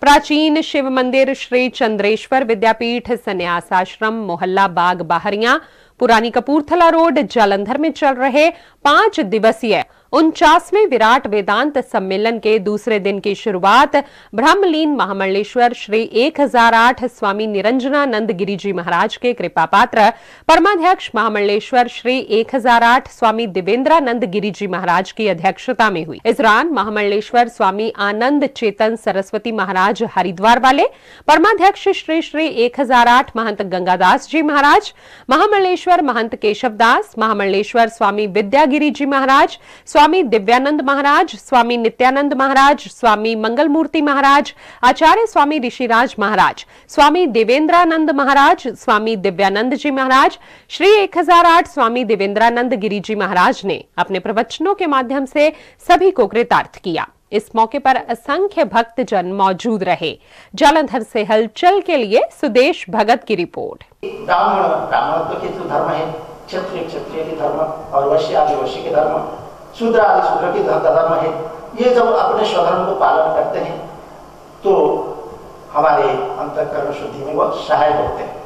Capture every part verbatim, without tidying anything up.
प्राचीन शिव मंदिर श्री चंद्रेश्वर विद्यापीठ संन्यास आश्रम मोहल्ला बाग बाहरिया पुरानी कपूरथला रोड जालंधर में चल रहे पांच दिवसीय उनचासवें विराट वेदांत सम्मेलन के दूसरे दिन की शुरुआत ब्रह्मलीन महामंडलेश्वर श्री एक हजार आठ स्वामी निरंजनानंद गिरी जी महाराज के कृपा पात्र परमाध्यक्ष महामंडलेश्वर श्री एक हजार आठ स्वामी देवेंद्रानंद गिरी जी महाराज की अध्यक्षता में हुई। इस दौरान महामंडलेश्वर स्वामी आनंद चेतन सरस्वती महाराज हरिद्वार वाले, परमाध्यक्ष श्री श्री एक हजार आठ महंत गंगादास जी महाराज, महामंडलेश्वर महंत केशवदास, महामंडलेश्वर स्वामी विद्यागिरी जी महाराज, स्वामी दिव्यानंद महाराज, स्वामी नित्यानंद महाराज, स्वामी मंगलमूर्ति महाराज, आचार्य स्वामी ऋषिराज महाराज, स्वामी देवेंद्रानंद महाराज, स्वामी दिव्यानंद जी महाराज, श्री एक हजार आठ स्वामी देवेंद्रानंद गिरी जी महाराज ने अपने प्रवचनों के माध्यम से सभी को कृतार्थ किया। इस मौके पर असंख्य भक्तजन मौजूद रहे। जालंधर से हलचल के लिए सुदेश भगत की रिपोर्ट। ब्राह्मण ब्राह्मणत्व के जो धर्म है, क्षत्रिय क्षत्रिय के धर्म और वैश्य आदि वैश्य के धर्म, शूद्र आदि शूद्र के धर्म है, ये जब अपने स्वधर्म को पालन करते हैं तो हमारे अंतःकरण शुद्धि में वो सहायक होते हैं।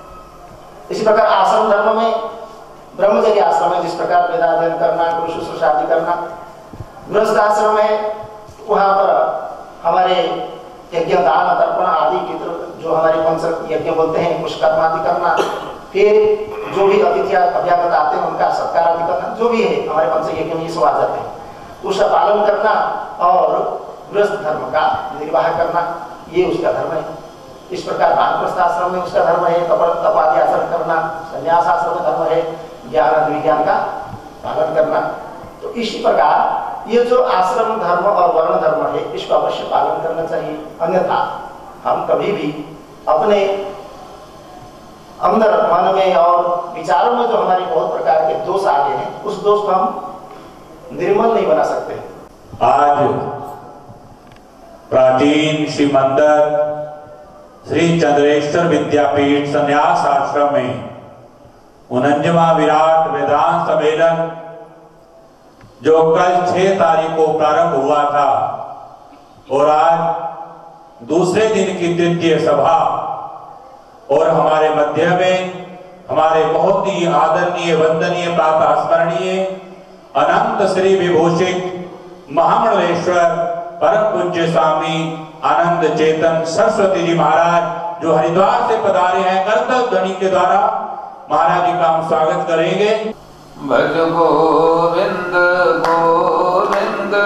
इसी प्रकार आश्रम धर्म में, ब्रह्मचर्य आश्रम में जिस प्रकार वेदाध्ययन करना, गुरु शुश्रूषा आदि करना, गृहस्थ आश्रम में वहां पर हमारे यज्ञ दान तर्पण आदि की जो हमारे पंच यज्ञ बोलते हैं कुछ कर्म आदि करना, फिर जो भी अतिथि अभ्यागत आते हैं उनका सत्कार आदि करना, जो भी है हमारे पंच यज्ञ में ये सब आ जाते हैं, उसका पालन करना और गृहस्थ धर्म का निर्वाह करना, ये उसका धर्म है। इस प्रकार वानप्रस्थ आश्रम में उसका धर्म है तप आदि आचरण करना, संन्यास आश्रम में धर्म है ज्ञान विज्ञान का पालन करना। तो इसी प्रकार ये जो आश्रम धर्म और वर्ण धर्म है इसको अवश्य पालन करना चाहिए, अन्यथा हम कभी भी अपने अंदर मन में और विचारों में जो हमारे बहुत प्रकार के दोष आ गए हैं उस दोष को हम निर्मल नहीं बना सकते। आज प्राचीन शिव मंदिर श्री चंद्रेश्वर विद्यापीठ संन्यास आश्रम में उनंजवां विराट वेदांत सम्मेलन जो कल छह तारीख को प्रारंभ हुआ था और आज दूसरे दिन की द्वितीय सभा, और हमारे मध्य में हमारे बहुत ही आदरणीय वंदनीय प्रातः स्मरणीय अनंत श्री विभूषित महामंडलेश्वर परम पूज्य स्वामी आनंद चेतन सरस्वती जी महाराज जो हरिद्वार से पधारे हैं, करतल ध्वनि के द्वारा महाराज जी का हम स्वागत करेंगे। भज गोविंद गोविंद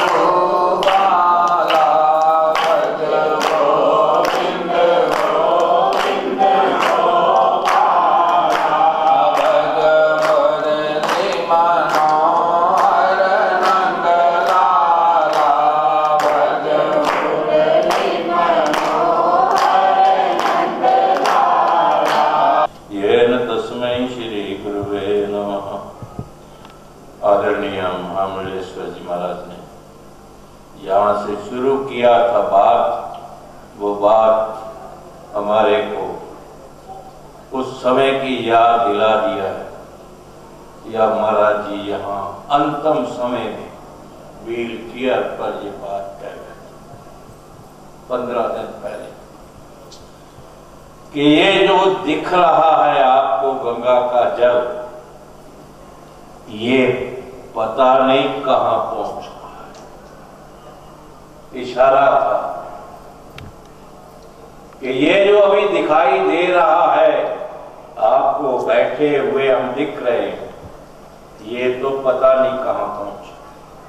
आदरणीय महामंडलेश्वर जी महाराज ने यहाँ से शुरू किया था बात, वो बात हमारे को उस समय की याद दिला दिया है। या महाराज जी यहाँ अंतिम समय में व्हील चेयर पर ये बात कह गए पंद्रह दिन पहले कि ये जो दिख रहा है आपको गंगा का जल, ये पता नहीं कहां पहुंचा है। इशारा था कि ये जो अभी दिखाई दे रहा है आपको बैठे हुए हम दिख रहे हैं, ये तो पता नहीं कहां पहुंचा।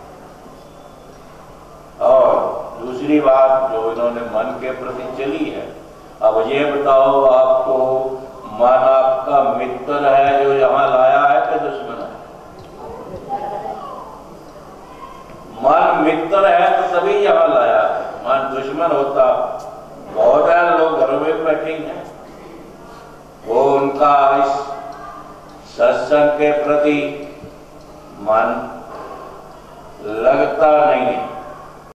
और दूसरी बात जो इन्होंने मन के प्रति चली है, अब ये बताओ आपको मन आपका मित्र है जो यहां लाया है कि दुश्मन है? मन मित्र है तो तभी यहाँ लाया है, मन दुश्मन होता बहुत है लोग घरों में बैठे हैं, वो उनका इस सत्संग के प्रति मन लगता नहीं है।